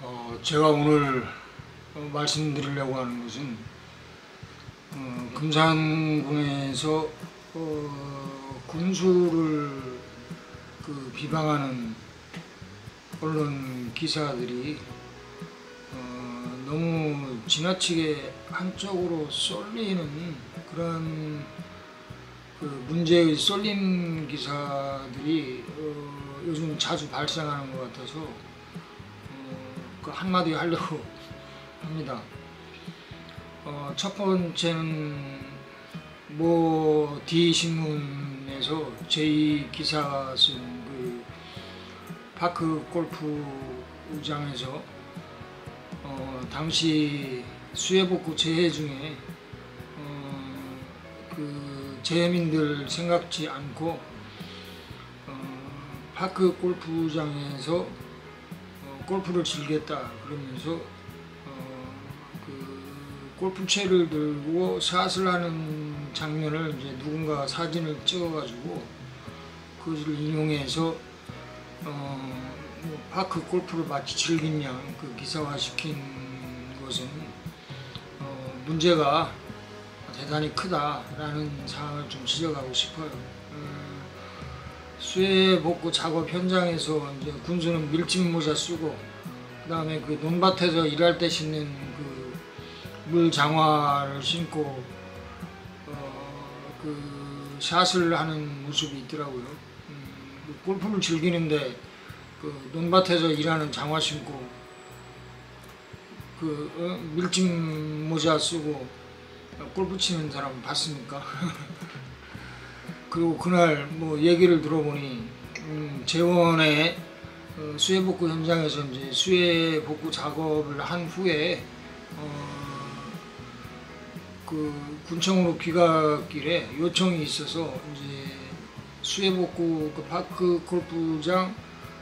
제가 오늘 말씀드리려고 하는 것은 금산군에서 군수를 비방하는 언론 기사들이 너무 지나치게 한쪽으로 쏠리는 그런 문제의 쏠림 기사들이 요즘 자주 발생하는 것 같아서 한마디 하려고 합니다. 첫 번째는 D신문에서 제2 기사가 쓴 파크 골프장에서 당시 수해복구 재해 중에 재해민들 생각지 않고 파크 골프장에서 골프를 즐겼다 그러면서 골프채를 들고 샷을 하는 장면을 이제 누군가 사진을 찍어가지고 그것을 인용해서 파크 골프를 마치 즐긴 양 기사화시킨 것은 문제가 대단히 크다라는 사항을 좀 지적하고 싶어요. 수해 복구 작업 현장에서 이제 군수는 밀짚 모자 쓰고 그 다음에 논밭에서 일할 때 신는 물 장화를 신고 샷을 하는 모습이 있더라고요. 골프를 즐기는데 논밭에서 일하는 장화 신고 밀짚 모자 쓰고 골프 치는 사람 봤습니까? 그리고 그날 얘기를 들어보니 재원의 수해복구 현장에서 이제 수해복구 작업을 한 후에 군청으로 귀갓길에 요청이 있어서 이제 수해복구 파크 골프장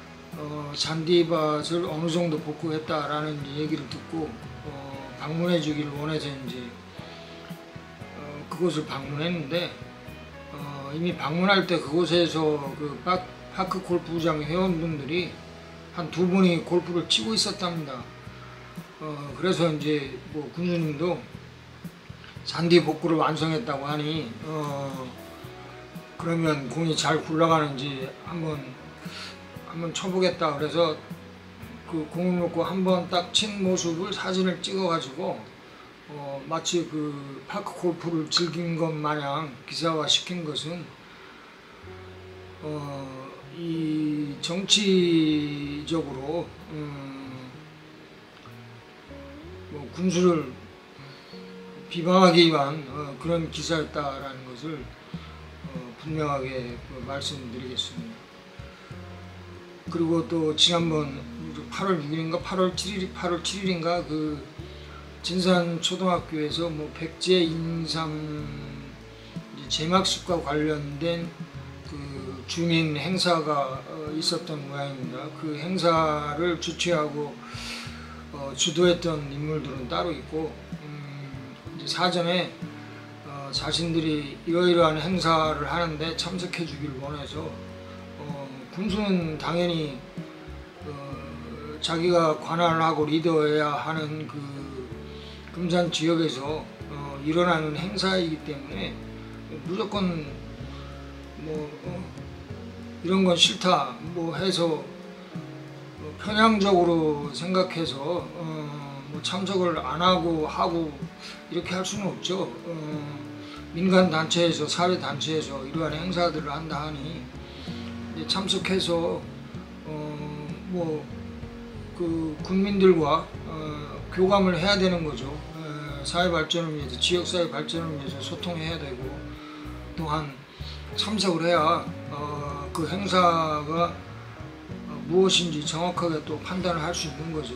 잔디밭을 어느 정도 복구했다라는 얘기를 듣고 방문해 주길 원해서 이제 그곳을 방문했는데 이미 방문할 때 그곳에서 파크 골프장 회원분들이 한 2분이 골프를 치고 있었답니다. 그래서 이제 군수님도 잔디 복구를 완성했다고 하니 그러면 공이 잘 굴러가는지 한번 쳐보겠다 그래서 공을 놓고 한번 딱 친 모습을 사진을 찍어가지고 마치 파크 골프를 즐긴 것 마냥 기사화 시킨 것은 이 정치적으로 군수를 비방하기 위한 그런 기사였다라는 것을 분명하게 말씀드리겠습니다. 그리고 또 지난번 8월 6일인가 8월 7일인가 진산초등학교에서 백제 인삼 제막식과 관련된 주민 행사가 있었던 모양입니다. 그 행사를 주최하고 주도했던 인물들은 따로 있고 이제 사전에 자신들이 이러이러한 행사를 하는데 참석해 주길 원해서 군수는 당연히 자기가 관할을 하고 리더해야 하는 금산 지역에서 일어나는 행사이기 때문에 무조건 이런 건 싫다 해서 편향적으로 생각해서 참석을 안 하고 이렇게 할 수는 없죠. 민간 단체에서 사회 단체에서 이러한 행사들을 한다 하니 이제 참석해서 국민들과 교감을 해야 되는 거죠. 사회 발전을 위해서, 지역사회 발전을 위해서 소통해야 되고 또한 참석을 해야 그 행사가 무엇인지 정확하게 또 판단을 할 수 있는 거죠.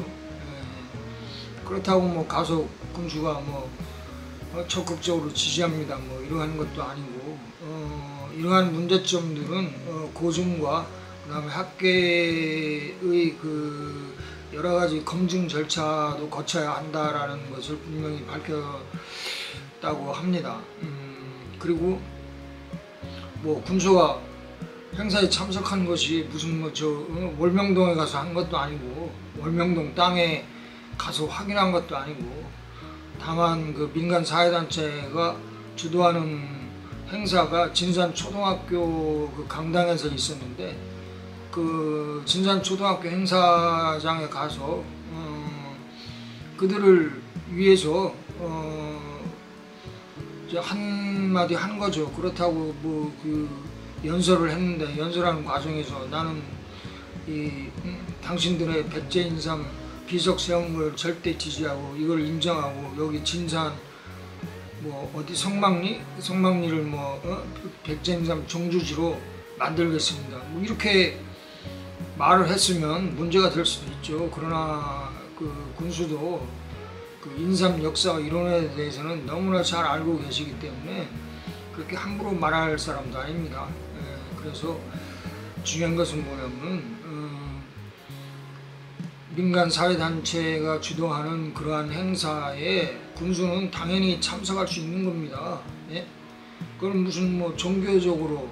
그렇다고 가서 군수가 적극적으로 지지합니다 이러한 것도 아니고 이러한 문제점들은 고증과 그다음에 학계의 여러 가지 검증 절차도 거쳐야 한다라는 것을 분명히 밝혔다고 합니다. 그리고 군수가 행사에 참석한 것이 무슨 월명동에 가서 한 것도 아니고 월명동 땅에 가서 확인한 것도 아니고, 다만 그 민간 사회단체가 주도하는 행사가 진산초등학교 그 강당에서 있었는데, 그 진산초등학교 행사장에 가서 그들을 위해서 이제 한마디 한 거죠. 그렇다고 뭐 그 연설을 했는데, 연설하는 과정에서 나는 이 당신들의 백제인삼 비석 세운 걸 절대 지지하고 이걸 인정하고, 여기 진산 뭐 어디 성막리를 백제인삼 종주지로 만들겠습니다, 뭐 이렇게 말을 했으면 문제가 될 수도 있죠. 그러나 그 군수도 그 인삼 역사 이론에 대해서는 너무나 잘 알고 계시기 때문에 그렇게 함부로 말할 사람도 아닙니다. 그래서 중요한 것은 뭐냐면 민간 사회단체가 주도하는 그러한 행사에 군수는 당연히 참석할 수 있는 겁니다. 그건 무슨 뭐 종교적으로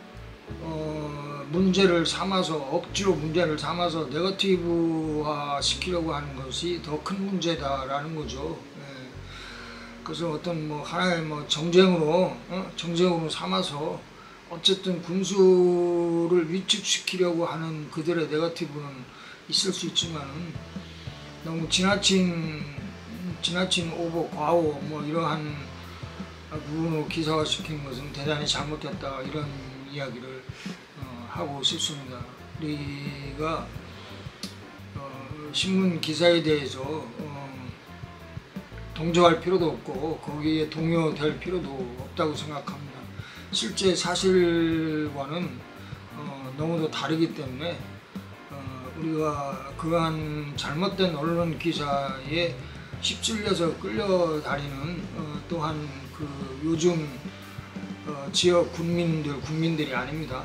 문제를 삼아서, 억지로 문제를 삼아서 네거티브화 시키려고 하는 것이 더 큰 문제다라는 거죠. 그래서 어떤 뭐 하나의 뭐 정쟁으로 삼아서 어쨌든 군수를 위축시키려고 하는 그들의 네거티브는 있을 수 있지만, 너무 지나친 오버, 과오 뭐 이러한 부분으로 기사화시킨 것은 대단히 잘못됐다, 이런 이야기를 하고 싶습니다. 우리가 신문 기사에 대해서 동조할 필요도 없고 거기에 동요될 필요도 없다고 생각합니다. 실제 사실과는 너무도 다르기 때문에 우리가 그러한 잘못된 언론 기사에 휩쓸려서 끌려다니는 또한 그 요즘 지역 국민들이 아닙니다.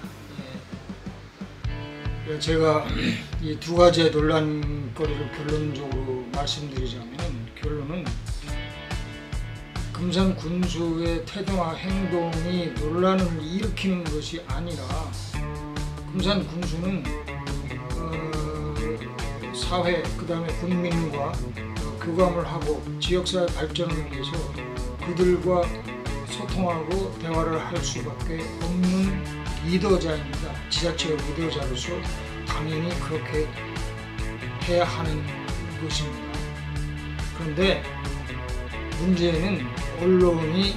제가 이 두 가지의 논란거리를 결론적으로 말씀드리자면, 결론은 금산 군수의 태도나 행동이 논란을 일으키는 것이 아니라, 금산 군수는 사회, 그 다음에 국민과 교감을 하고 지역사회 발전을 위해서 그들과 소통하고 대화를 할 수밖에 없는 리더자입니다. 지자체의 리더자로서 당연히 그렇게 해야 하는 것입니다. 그런데 문제는 언론이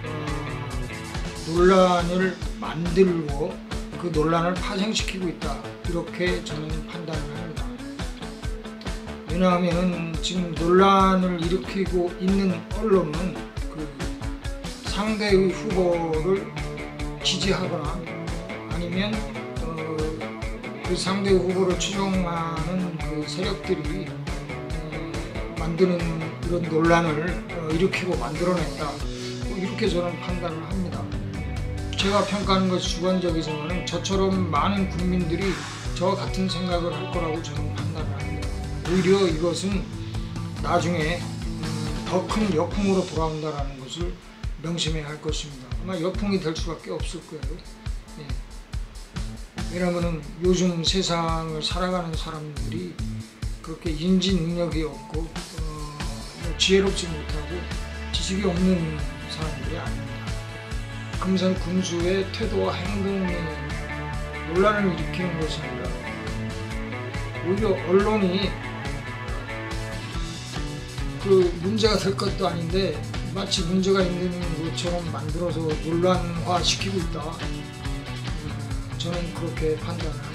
논란을 만들고 그 논란을 파생시키고 있다, 이렇게 저는 판단을 합니다. 왜냐하면 지금 논란을 일으키고 있는 언론은 그 상대의 후보를 지지하거나 아니면 그 상대 후보를 추종하는 그 세력들이 만드는 이런 논란을 일으키고 만들어냈다, 뭐 이렇게 저는 판단을 합니다. 제가 평가하는 것이 주관적이지만 저처럼 많은 국민들이 저와 같은 생각을 할 거라고 저는 판단을 합니다. 오히려 이것은 나중에 더 큰 역풍으로 돌아온다는 것을 명심해야 할 것입니다. 아마 역풍이 될 수밖에 없을 거예요. 왜냐하면 요즘 세상을 살아가는 사람들이 그렇게 인지 능력이 없고 지혜롭지 못하고 지식이 없는 사람들이 아닙니다. 금산 군수의 태도와 행동이 논란을 일으키는 것이 아니라 오히려 언론이 그 문제가 될 것도 아닌데 마치 문제가 있는 것처럼 만들어서 논란화 시키고 있다, 저는 그렇게 판단을 합니다.